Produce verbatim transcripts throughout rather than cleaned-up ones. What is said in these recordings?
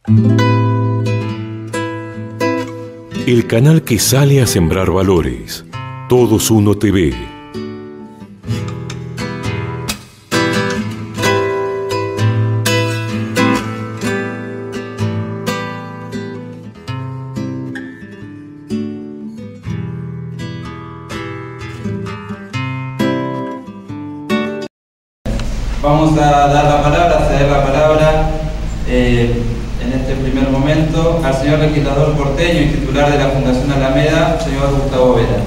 El canal que sale a sembrar valores. Todos Uno T V. Vamos a dar la palabra, a ceder la palabra eh, en este primer momento al señor legislador porteño y titular de la Fundación Alameda, señor Gustavo Vera.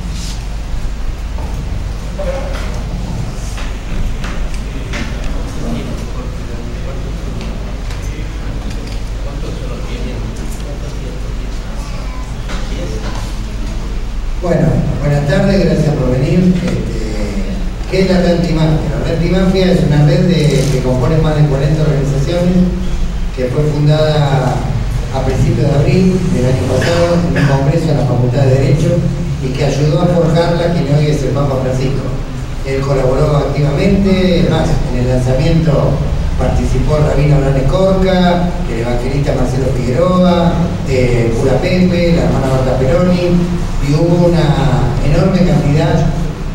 Bueno, buenas tardes, gracias por venir. Este, ¿Qué es la red antimafia? La red antimafia es una red de, que compone más de cuarenta organizaciones, que fue fundada a principios de abril del año pasado en un congreso en la Facultad de Derecho y que ayudó a forjarla quien hoy es el Papa Francisco. Él colaboró activamente, además en el lanzamiento participó el rabino Abraham Escorca, el evangelista Marcelo Figueroa, el cura Pepe, la hermana Marta Peroni, y hubo una enorme cantidad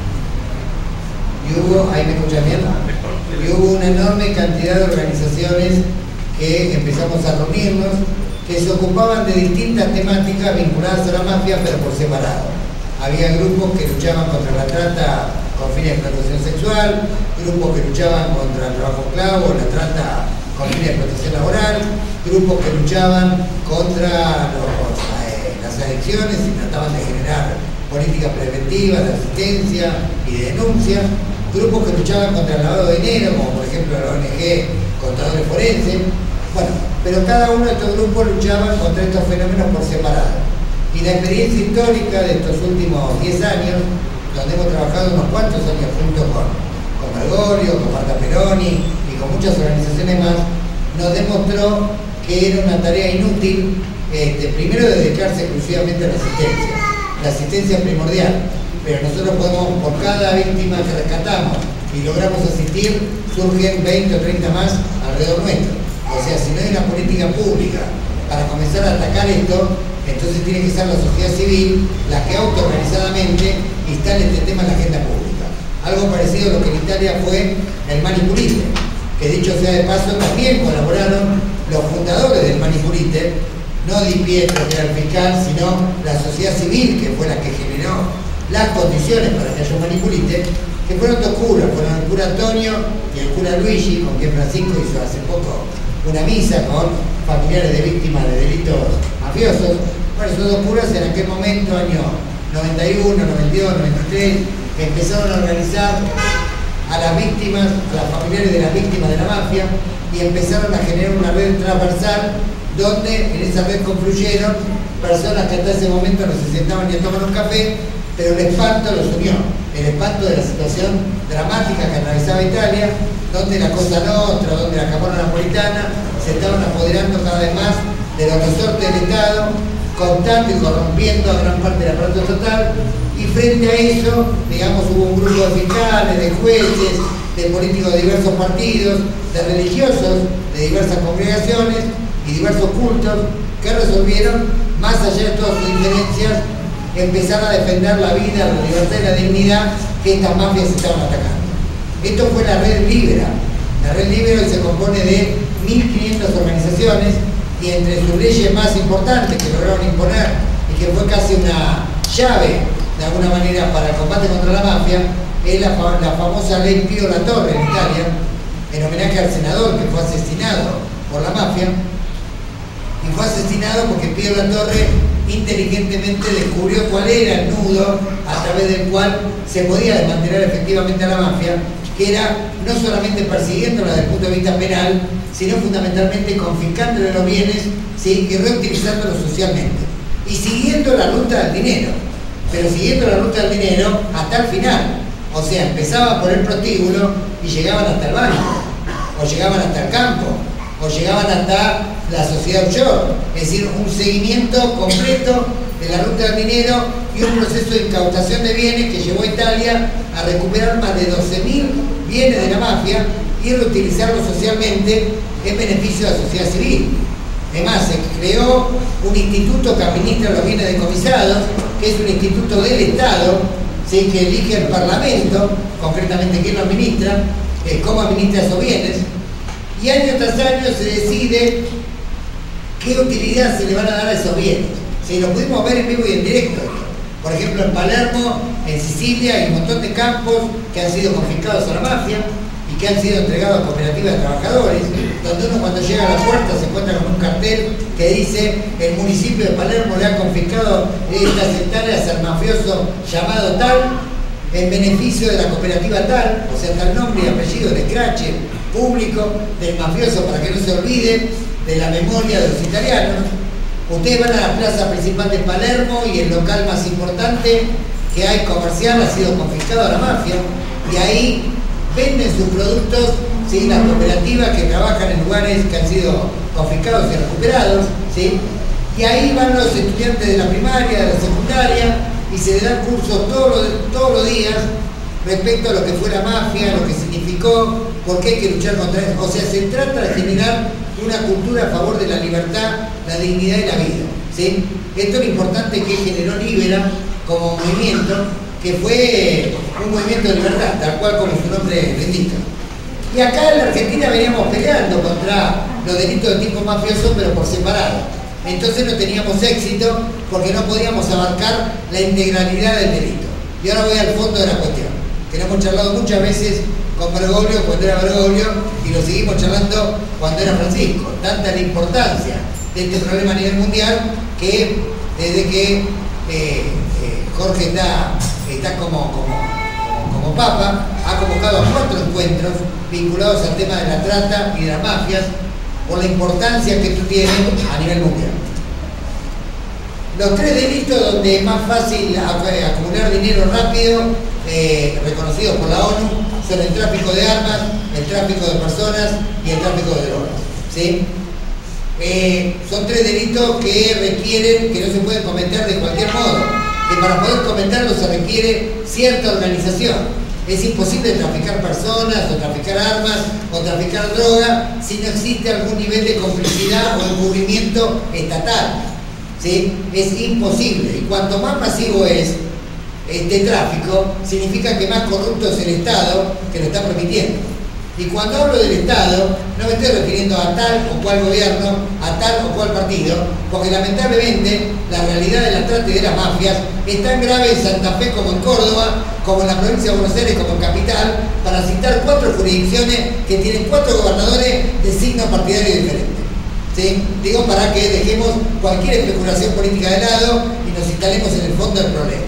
y hubo, ¿ahí me escuchan bien? Y hubo una enorme cantidad de organizaciones que empezamos a reunirnos, que se ocupaban de distintas temáticas vinculadas a la mafia, pero por separado. Había grupos que luchaban contra la trata con fines de explotación sexual, grupos que luchaban contra el trabajo esclavo, la trata con fines de explotación laboral, grupos que luchaban contra los, eh, las adicciones y trataban de generar políticas preventivas de asistencia y de denuncia, grupos que luchaban contra el lavado de dinero, como por ejemplo la O N G Contadores Forenses. Bueno, pero cada uno de estos grupos luchaban contra estos fenómenos por separado. Y la experiencia histórica de estos últimos diez años, donde hemos trabajado unos cuantos años juntos con, con Bergoglio, con Marta Peroni y con muchas organizaciones más, nos demostró que era una tarea inútil, este, primero dedicarse exclusivamente a la asistencia. La asistencia es primordial, pero nosotros podemos, por cada víctima que rescatamos y logramos asistir, surgen veinte o treinta más alrededor nuestro. O sea, si no hay una política pública para comenzar a atacar esto, entonces tiene que ser la sociedad civil la que autoorganizadamente instale este tema en la agenda pública. Algo parecido a lo que en Italia fue el Manipulite, que dicho sea de paso también colaboraron los fundadores del Manipulite, no Di Pietro, que era el fiscal, sino la sociedad civil, que fue la que generó las condiciones para que haya un Manipulite, que fueron dos curas, fueron el cura Antonio y el cura Luigi, con quien Francisco hizo hace poco una misa con familiares de víctimas de delitos mafiosos. Bueno, esos dos curas en aquel momento, año noventa y uno, noventa y dos, noventa y tres, empezaron a organizar a las víctimas, a las familiares de las víctimas de la mafia, y empezaron a generar una red transversal donde en esa red confluyeron personas que hasta ese momento no se sentaban ni a tomar un café, pero el espanto los unió, el espanto de la situación dramática que atravesaba Italia, donde la Cosa Nostra, donde la Camorra Napolitana se estaban apoderando cada vez más de los resortes del Estado, cooptando y corrompiendo a gran parte del aparato estatal, y frente a eso, digamos, hubo un grupo de fiscales, de jueces, de políticos de diversos partidos, de religiosos, de diversas congregaciones y diversos cultos, que resolvieron, más allá de todas sus diferencias, empezar a defender la vida, la libertad y la dignidad que estas mafias estaban atacando. Esto fue la Red Libera. La Red Libera hoy se compone de mil quinientas organizaciones, y entre sus leyes más importantes que lograron imponer y que fue casi una llave de alguna manera para el combate contra la mafia, es la, la famosa ley Pío La Torre en Italia, en homenaje al senador que fue asesinado por la mafia. Y fue asesinado porque Pío La Torre inteligentemente descubrió cuál era el nudo a través del cual se podía desmantelar efectivamente a la mafia, que era no solamente persiguiéndola desde el punto de vista penal, sino fundamentalmente confiscándole los bienes, ¿sí?, y reutilizándolos socialmente. Y siguiendo la ruta del dinero, pero siguiendo la ruta del dinero hasta el final. O sea, empezaban por el prostíbulo y llegaban hasta el banco, o llegaban hasta el campo, o llegaban hasta la sociedad offshore. Es decir, un seguimiento completo de la ruta del dinero y un proceso de incautación de bienes que llevó a Italia a recuperar más de doce mil bienes de la mafia y reutilizarlos socialmente en beneficio de la sociedad civil. Es más, se creó un instituto que administra los bienes decomisados, que es un instituto del Estado, ¿sí? Que elige el Parlamento, concretamente quién lo administra, eh, cómo administra esos bienes, y año tras año se decide qué utilidad se le van a dar a esos bienes. ¿Sí? Lo pudimos ver en vivo y en directo. Por ejemplo, en Palermo, en Sicilia, hay un montón de campos que han sido confiscados a la mafia y que han sido entregados a cooperativas de trabajadores, donde uno cuando llega a la puerta se encuentra con un cartel que dice: el municipio de Palermo le ha confiscado estas hectáreas al mafioso llamado tal, en beneficio de la cooperativa tal, o sea, tal nombre y apellido, el escrache público del mafioso, para que no se olvide de la memoria de los italianos. Ustedes van a la plaza principal de Palermo y el local más importante que hay comercial ha sido confiscado a la mafia, y ahí venden sus productos, ¿sí? Las cooperativas que trabajan en lugares que han sido confiscados y recuperados, ¿sí? Y ahí van los estudiantes de la primaria, de la secundaria, y se le dan cursos todos los, todos los días respecto a lo que fue la mafia, lo que significó, por qué hay que luchar contra eso. O sea, se trata de generar una cultura a favor de la libertad, la dignidad y la vida, ¿sí? Esto es lo importante que generó Libera como movimiento, que fue un movimiento de libertad, tal cual como su nombre lo indica. Y acá en la Argentina veníamos peleando contra los delitos de tipo mafioso, pero por separado. Entonces no teníamos éxito porque no podíamos abarcar la integralidad del delito. Y ahora voy al fondo de la cuestión, que lo hemos charlado muchas veces con Bergoglio cuando era Bergoglio, y lo seguimos charlando cuando era Francisco. Tanta la importancia de este problema a nivel mundial que desde que eh, eh, Jorge está, está como, como, como papa, ha convocado a cuatro encuentros vinculados al tema de la trata y de las mafias, por la importancia que esto tiene a nivel mundial. Los tres delitos donde es más fácil acumular dinero rápido, eh, reconocidos por la ONU, son el tráfico de armas, el tráfico de personas y el tráfico de drogas, ¿sí? Eh, son tres delitos que requieren, que no se pueden cometer de cualquier modo, que para poder cometerlos se requiere cierta organización. Es imposible traficar personas, o traficar armas, o traficar droga, si no existe algún nivel de complicidad o encubrimiento estatal, ¿sí? Es imposible. Y cuanto más masivo es este tráfico, significa que más corrupto es el Estado que lo está permitiendo. Y cuando hablo del Estado, no me estoy refiriendo a tal o cual gobierno, a tal o cual partido, porque lamentablemente la realidad de la trata y de las mafias es tan grave en Santa Fe como en Córdoba, como en la provincia de Buenos Aires, como en Capital, para citar cuatro jurisdicciones que tienen cuatro gobernadores de signo partidario diferente, ¿sí? Digo, para que dejemos cualquier especulación política de lado y nos instalemos en el fondo del problema.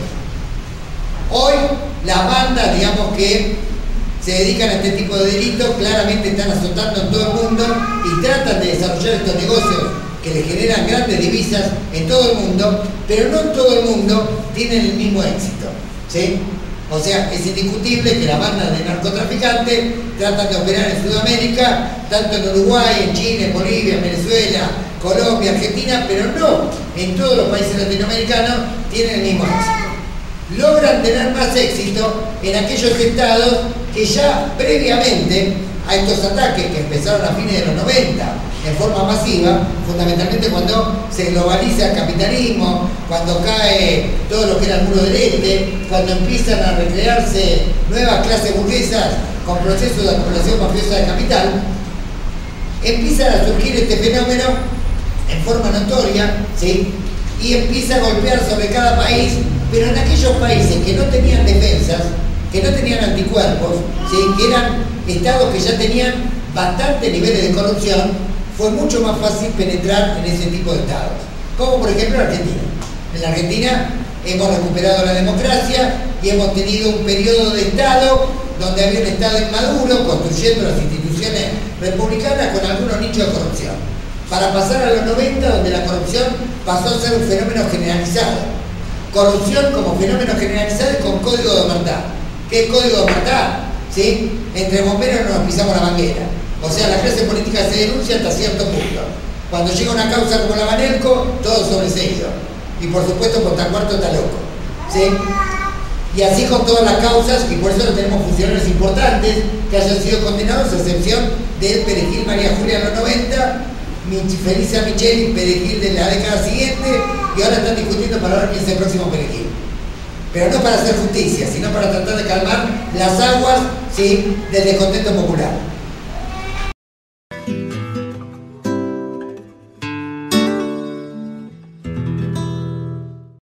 Hoy las bandas, digamos, que se dedican a este tipo de delitos, claramente están azotando en todo el mundo y tratan de desarrollar estos negocios que les generan grandes divisas en todo el mundo, pero no en todo el mundo tienen el mismo éxito, ¿sí? O sea, es indiscutible que las bandas de narcotraficantes tratan de operar en Sudamérica, tanto en Uruguay, en Chile, en Bolivia, en Venezuela, Colombia, Argentina, pero no en todos los países latinoamericanos tienen el mismo éxito. Logran tener más éxito en aquellos estados que ya previamente a estos ataques que empezaron a fines de los noventa en forma masiva, fundamentalmente cuando se globaliza el capitalismo, cuando cae todo lo que era el muro del este, cuando empiezan a recrearse nuevas clases burguesas con procesos de acumulación mafiosa de capital, empieza a surgir este fenómeno en forma notoria, ¿sí? Y empieza a golpear sobre cada país, pero en aquellos países que no tenían defensas, que no tenían anticuerpos, ¿sí? Que eran estados que ya tenían bastantes niveles de corrupción, fue mucho más fácil penetrar en ese tipo de estados. Como por ejemplo Argentina. En la Argentina hemos recuperado la democracia y hemos tenido un periodo de estado donde había un estado inmaduro, construyendo las instituciones republicanas con algunos nichos de corrupción. Para pasar a los noventa, donde la corrupción pasó a ser un fenómeno generalizado. Corrupción como fenómeno generalizado y con código de omertad. ¿Qué es código de omertad? ¿Sí? Entre bomberos no nos pisamos la manguera. O sea, la clase política se denuncia hasta cierto punto. Cuando llega una causa como la Banelco, todo sobreseído. Y por supuesto, Portacuarto está loco, ¿sí? Y así con todas las causas, y por eso no tenemos funcionarios importantes que hayan sido condenados, a excepción del Perejil María Julia en los noventa, Felisa Micheli, perejil de la década siguiente, y ahora están discutiendo para ver quién es el próximo perejil. Pero no para hacer justicia, sino para tratar de calmar las aguas, ¿sí?, del descontento popular.